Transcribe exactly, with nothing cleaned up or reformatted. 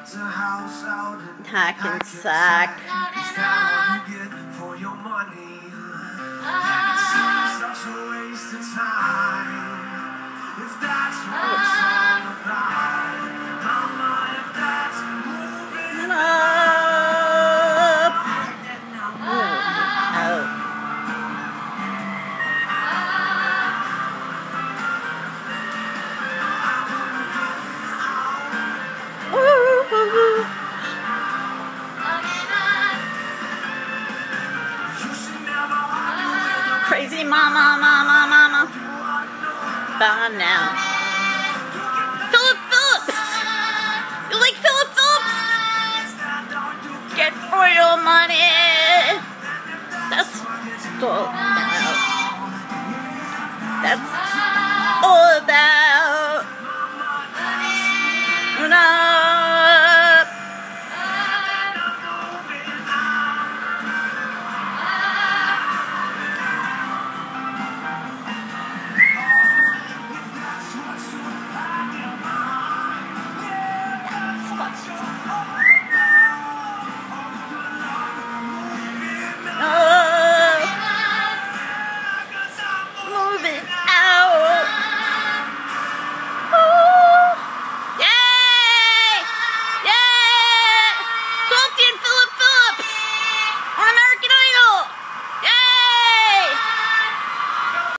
a house out in Hackensack. Is that what you get for your money? It seems such a waste of time. If that's what it's all about, mama, if that's moving up. Oh. Crazy mama, mama, mama. Bye now.